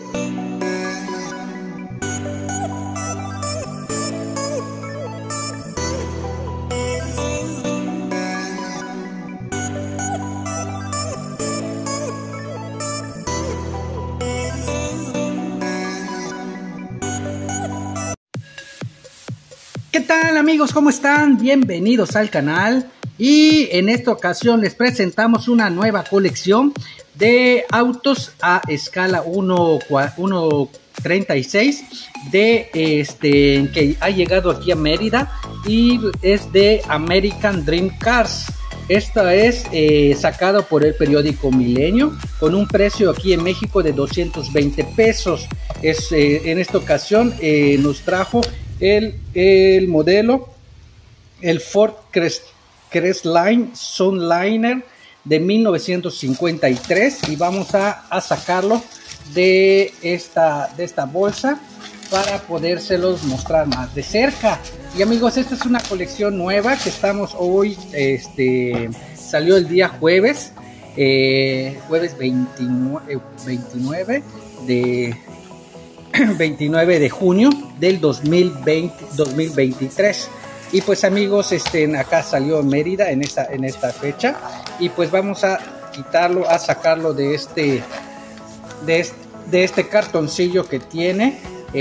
¿Qué tal amigos? ¿Cómo están? Bienvenidos al canal y en esta ocasión les presentamos una nueva colección de autos a escala 1.36 que ha llegado aquí a Mérida y es de American Dream Cars. Esta es sacado por el periódico Milenio con un precio aquí en México de 220 pesos. En esta ocasión nos trajo el modelo, el Ford Crestline Sunliner de 1953, y vamos a sacarlo de esta bolsa para podérselos mostrar más de cerca. Y amigos, esta es una colección nueva que estamos hoy, salió el día jueves 29 de junio del 2023. Y pues amigos, acá salió en Mérida en esta fecha, y pues vamos a quitarlo, a sacarlo de este cartoncillo que tiene,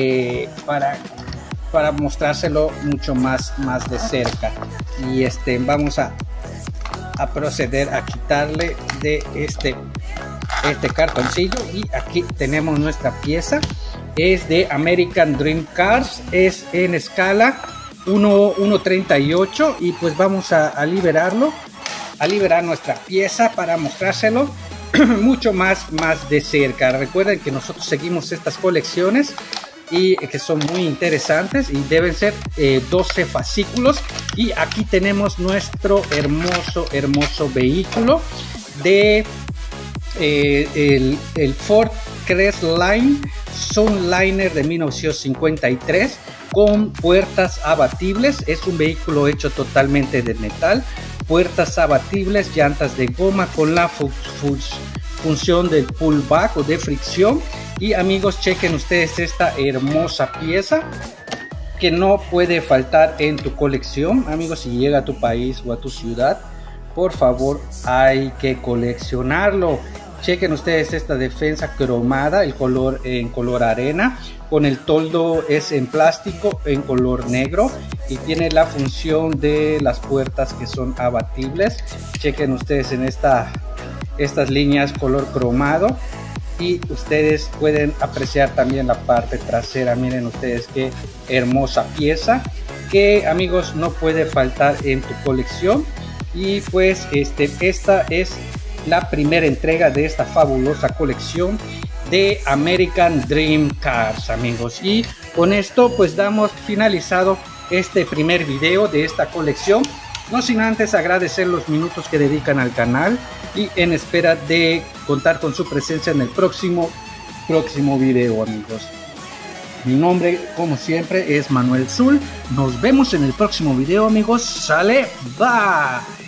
para mostrárselo mucho más de cerca. Y vamos a proceder a quitarle de este cartoncillo, y aquí tenemos nuestra pieza. Es de American Dream Cars, es en escala 1.38, y pues vamos a liberar nuestra pieza para mostrárselo mucho más de cerca. Recuerden que nosotros seguimos estas colecciones y que son muy interesantes, y deben ser 12 fascículos. Y aquí tenemos nuestro hermoso vehículo de el Ford Crestline Sunliner de 1953 con puertas abatibles. Es un vehículo hecho totalmente de metal, puertas abatibles, llantas de goma con la función del pullback o de fricción. Y amigos, chequen ustedes esta hermosa pieza que no puede faltar en tu colección. Amigos, si llega a tu país o a tu ciudad, por favor, hay que coleccionarlo. Chequen ustedes esta defensa cromada, el color en color arena, con el toldo es en plástico en color negro, y tiene la función de las puertas que son abatibles. Chequen ustedes en estas líneas color cromado, y ustedes pueden apreciar también la parte trasera. Miren ustedes qué hermosa pieza que, amigos, no puede faltar en tu colección. Y pues esta es la primera entrega de esta fabulosa colección de American Dream Cars, amigos. Y con esto pues damos finalizado este primer video de esta colección, no sin antes agradecer los minutos que dedican al canal, y en espera de contar con su presencia en el próximo video, amigos. Mi nombre, como siempre, es Manuel Zul. Nos vemos en el próximo video, amigos. Sale, bye.